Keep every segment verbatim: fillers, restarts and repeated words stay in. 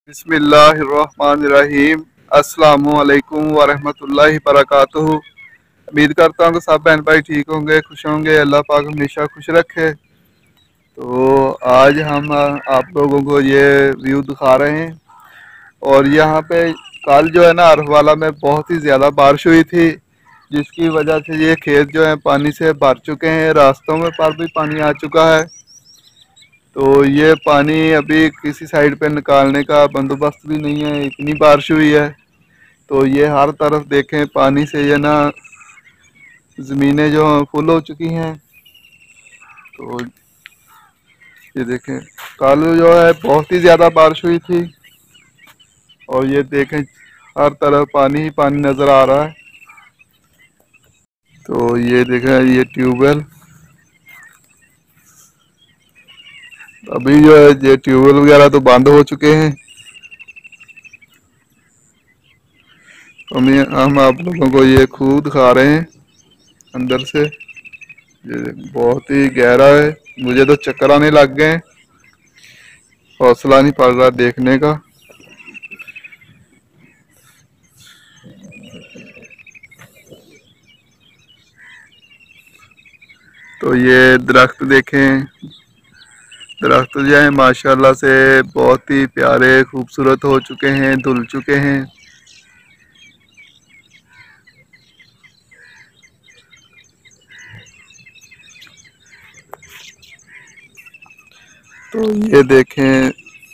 बिस्मिल्लाहिर्रहमानिर्रहीम। अस्सलामुअलैकुम वरहमतुल्लाहि बरकातुहू। उम्मीद करता हूँ कि सब बहन भाई ठीक होंगे, खुश होंगे। अल्लाह पाक हमेशा खुश रखे। तो आज हम आप लोगों को ये व्यू दिखा रहे हैं। और यहाँ पे कल जो है ना अरवाला में बहुत ही ज़्यादा बारिश हुई थी, जिसकी वजह से ये खेत जो है पानी से भर चुके हैं। रास्तों में पर भी पानी आ चुका है। तो ये पानी अभी किसी साइड पे निकालने का बंदोबस्त भी नहीं है, इतनी बारिश हुई है। तो ये हर तरफ देखें पानी से ये ना ज़मीनें जो फुल हो चुकी हैं। तो ये देखें कल जो है बहुत ही ज़्यादा बारिश हुई थी और ये देखें हर तरफ पानी ही पानी नज़र आ रहा है। तो ये देखें ये ट्यूबवेल, अभी जो है ये ट्यूबवेल वगैरह तो बंद हो चुके हैं। हम हम आप लोगों को ये खूह दिखा रहे हैं अंदर से। ये बहुत ही गहरा है, मुझे तो चक्कर आने लग गए, हौसला नहीं पड़ रहा देखने का। तो ये दरख्त देखें, दरख्त जो है माशाल्लाह से बहुत ही प्यारे खूबसूरत हो चुके हैं, धुल चुके हैं। तो ये देखें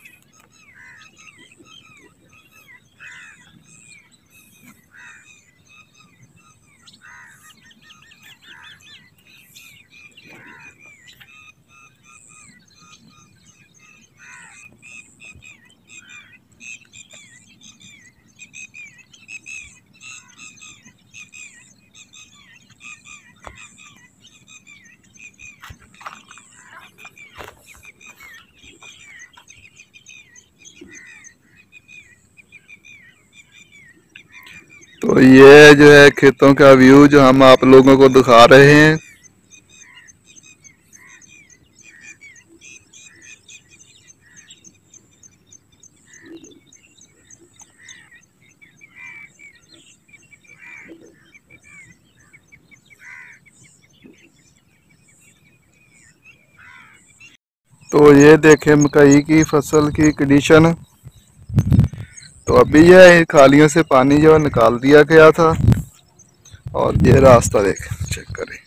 तो ये जो है खेतों का व्यू जो हम आप लोगों को दिखा रहे हैं। तो ये देखें मकई की फसल की कंडीशन। तो अभी यह खालियों से पानी जो निकाल दिया गया था और ये रास्ता देख चेक करें।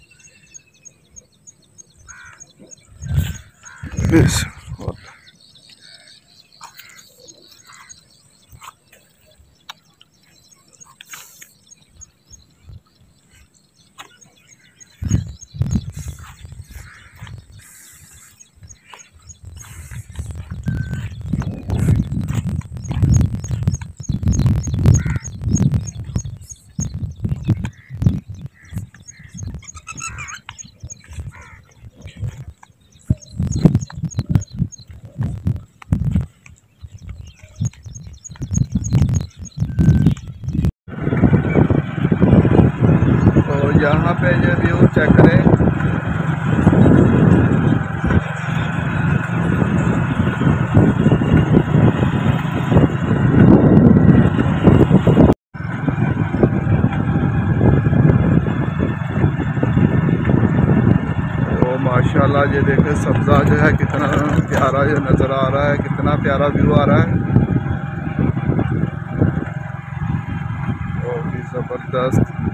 यहाँ पे ये व्यू चेक करें। तो माशाल्लाह ये देखें सब्ज़ा जो है कितना प्यारा ये नज़र आ रहा है, कितना प्यारा व्यू आ रहा है। बहुत ही ज़बरदस्त।